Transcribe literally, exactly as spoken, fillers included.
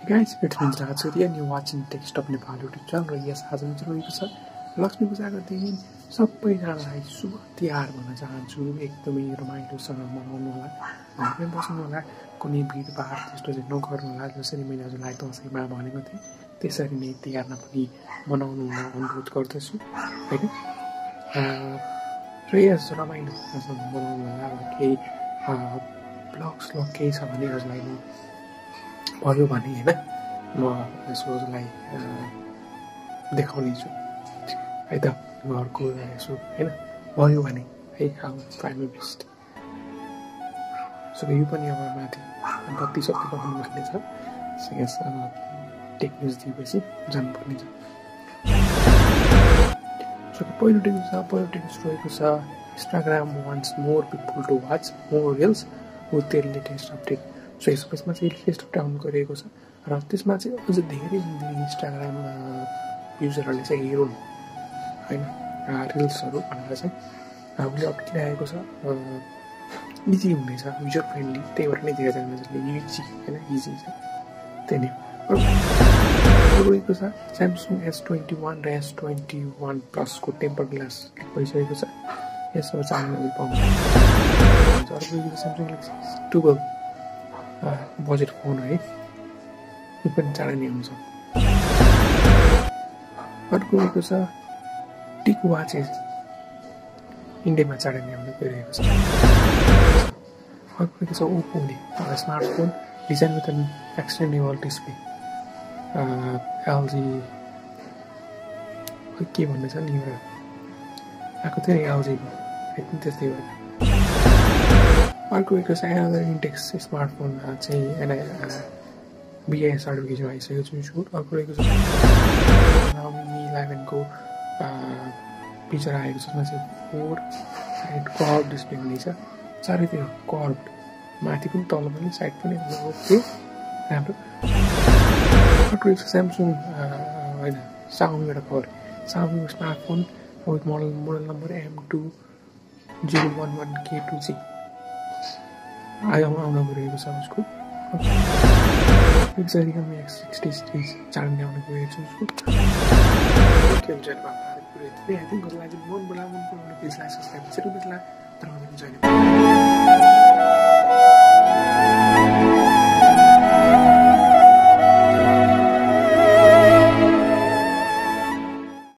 guys, it's been Rajuri and you're watching Text of Nepal YouTube channel. Yes, आज चाहिँ रहेको छ लक्ष्मी पूजाको दिन सबैजनालाई शुभ तिहार भन्न चाहन्छु। एकदमै रमाइलोसँग मनाउनु होला, घरमै बस्नु होला, कुनै भिडभाड त्यस्तो चाहिँ नगर्नु होला। जसरी मैले हजुरलाई दसैँमा भनेको थिएँ त्यसरी नै तिहारमा पनि मनाउनु हुन अनुरोध गर्दछु हैन। र यस रमाइलोसँग मनाउनु होला। अब केही ब्लग्स ल केही छ भने हजुरलाई म भयो भने हैन म यसो हजुरलाई देखाउने छु है त। घरको यसो हैन भयो भने है हाउ प्राइम बेस्ट। सो यो पनि अब माथि बत्ती सत्ती बगाउनु पर्ने छ। सो यस टेक न्युज दिएपछि जानुपर्ने छ। सो पहिलो टेक न्युज छ पहिलो टेक न्युज रहेको छ Instagram wants more people to watch more reels with their latest update. So यसमा चाहिँ लेटेस्ट डाउन गरिएको छ र त्यसमा चाहिँ अझ धेरै इन्स्टाग्राम युजरहरूले चाहिँ हेरुन् हैन रिल्सहरू भनेर चाहिँ उसले अपडेट ल्याएको छ। इजी हुनेछ, युजर फ्रेन्डली, त्यही भएर नै धेरैजनाले इजी हैन इजी छ त्यही नै। रहेको छ स्यामसङ एस ट्वेन्टी वान र एस ट्वेन्टी वान प्लसको टेम्पर ग्लास भइसकेको छ। यसमा चाहिँ पाउँछ। अर्को Samsung Galaxy twelve budget phone है, यो पनि चाँडै नै आउँछ। अर्को रहेको छ टिक वाचेस इन्डियामा चाँडै नै आउन गइरहेको छ। अर्को रहेको छ ओप्पोले smartphone design with an extendable display. LG के भन्ने छ नि एउटा आएको थियो नि एलजीको एकदम त्यस्तै हो। अर्को रहेको छ एनदर इन्टेक्स स्मार्टफोन चाहिँ एन बिआई सर्टिफिकेसन आइसकेको छु। अर्को रहेको छ Xiaomi Mi इलेभेनको पिक्चर आएको छ। त्यसमा चाहिँ फोर साइड कर्भ डिस्प्ले हुनेछ, चारैतिर कर्भ, माथि पनि तल पनि साइड पनि ओके राम्रो। अर्को रहेको छ स्यामसङ होइन Xiaomi एउटा खबर Xiaomi smartphone with model model number M two zero one one K two G आयो आउन गइरहेको छ उसको। Realme एक्स सिक्सटी सिरिज चाँडै नै आउन गइरहेको छ उसको। के हुन्छ बाबाहरू पुरै थिए आई थिङ्क कसलाई मन बोला मन पराउने प्लिज लाइक सब्सक्राइब चाहिँ बेला तर हुन्छ